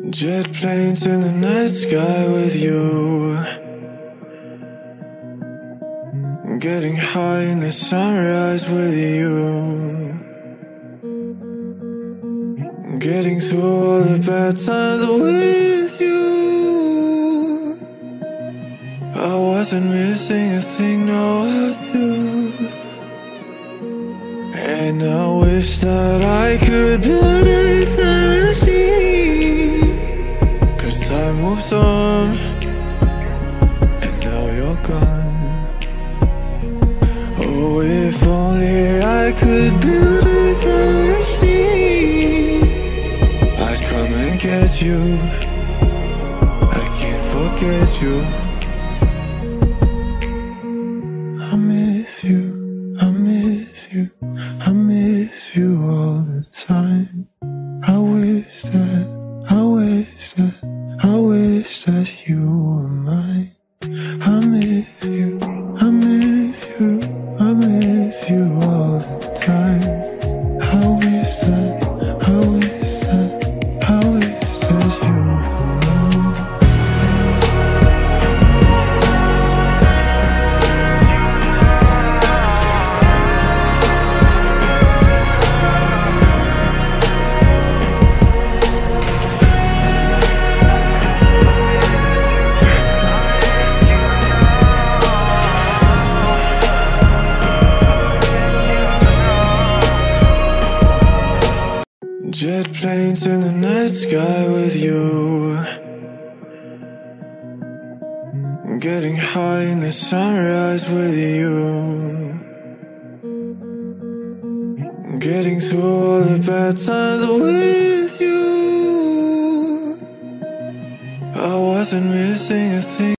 Jet planes in the night sky with you, getting high in the sunrise with you, getting through all the bad times with you. I wasn't missing a thing, no I do. And I wish that I could build a time machine, 'cause time moves on, and now you're gone. Oh, if only I could build a time machine, I'd come and get you. I can't forget you. I miss you, I miss you, I miss you all the time. I wish that, I wish that, I wish that you were mine. I miss you, I miss you, I miss you all the time. I wish that, I wish that, I wish that you were mine. Jet planes in the night sky with you, getting high in the sunrise with you, getting through all the bad times with you. I wasn't missing a thing.